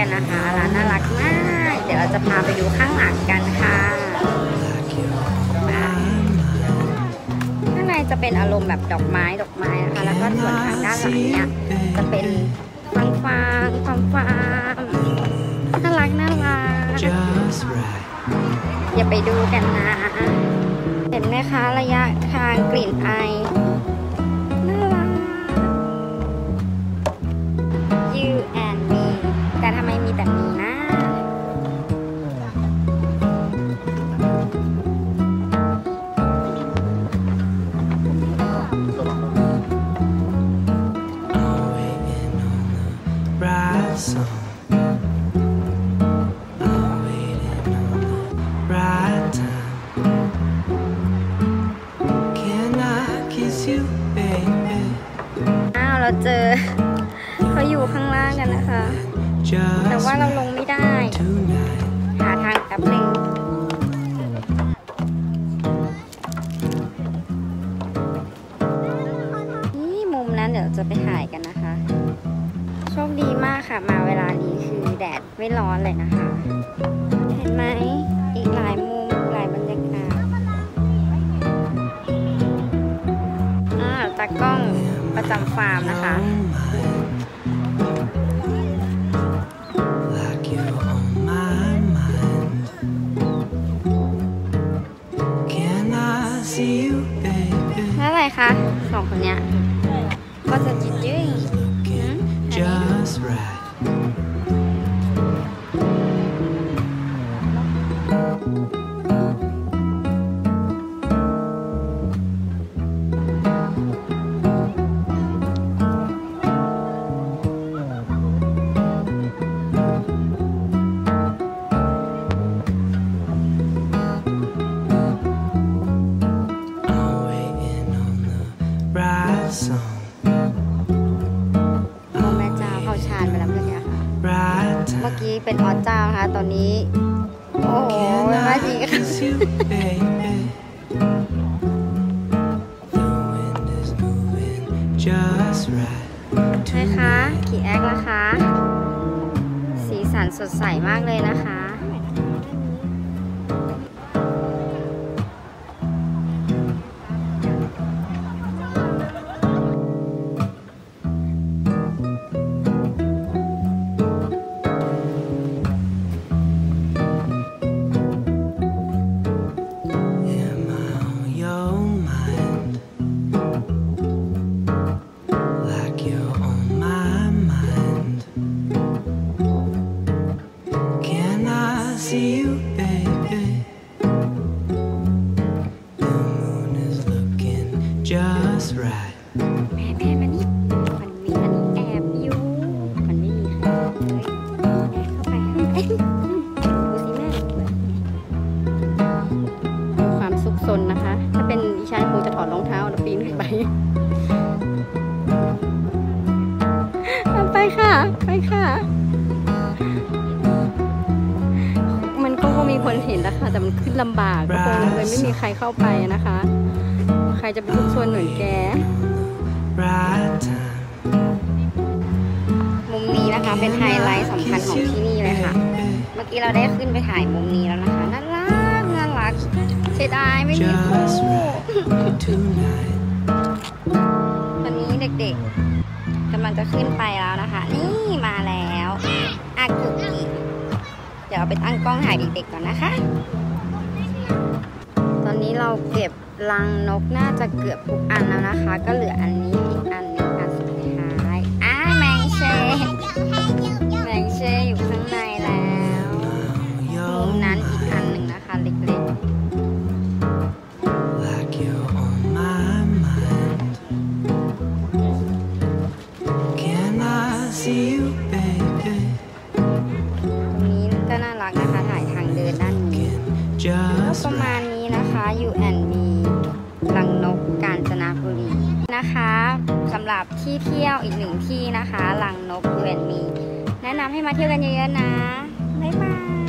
กันนะคะร้านน่ารักมากเดี๋ยวเราจะพาไปดูข้างหลังกันค่ะข้างในจะเป็นอารมณ์แบบดอกไม้นะคะแล้วก็ส่วนทางด้านหลังเนี่ยจะเป็นฟางน่ารักอย่าไปดูกันนะเห็นไหมคะระยะทางกลิ่นไอน่ารัก You and me แต่ทำไมมีแต่มีนะเราเจอเขาอยู่ข้างล่างกันนะคะแต่ว่าเราลงไม่ได้หาทางแป๊บนึงนี่มุมนั้นเดี๋ยวจะไปถ่ายกันนะคะโชคดีมากค่ะมาเวลานี้คือแดดไม่ร้อนเลยนะคะเห็นไหมอีกหลายมุมหลายบรรยากาศตากล้องประจำฟาร์มนะคะแล้วอะไรคะสองคนเนี้ยก็จะยืดแม่เจ้าเข้าชานไปแล้วเมื่อกี้ค่ะเมื่อกี้เป็นออเจ้าค่ะตอนนี้โอ้โหมาจีค่ะใช่คะกี่แอคแล้วคะสีสันสดใสมากเลยนะคะแม่มานี่มันมีอันนี้แอบอยู่มันไม่มีใครเลยแอบเข้าไปดูสิแม่ดูความซุกซนนะคะถ้าเป็นดิฉันคงจะถอดรองเท้าแล้วปีนขึ้นไปไปค่ะมันก็มีคนเห็นนะคะแต่มันขึ้นลำบากทุกคนเลยไม่มีใครเข้าไปนะคะใครจะเป็นทุกส่วนเหมือนแกมุมนี้นะคะเป็นไฮไลท์สำคัญของที่นี่เลยค่ะเมื่อกี้เราได้ขึ้นไปถ่ายมุมนี้แล้วนะคะน่ารักเสียดายไม่มีคู่ตอนนี้เด็กๆกำลังจะขึ้นไปแล้วนะคะนี่มาแล้วอากุกิเดี๋ยวเราไปตั้งกล้องถ่ายเด็กๆก่อนนะคะตอนนี้เราเก็บรังนกน่าจะเกือบทุกอันแล้วนะคะก็เหลืออันนี้อีกอันนึงอันสุดท้ายแมงเชอยู่ข้างในแล้วมุมนั้นอีกอันหนึ่งนะคะเล็กๆตรงนี้ก็น่ารักนะคะถ่ายทางเดินด้านนี้ก็ประมาณนี้นะคะ You and me รังนกกาญจนบุรีนะคะสำหรับที่เที่ยวอีกหนึ่งที่นะคะรังนก You and me แนะนำให้มาเที่ยวกันเยอะๆนะบ๊ายบาย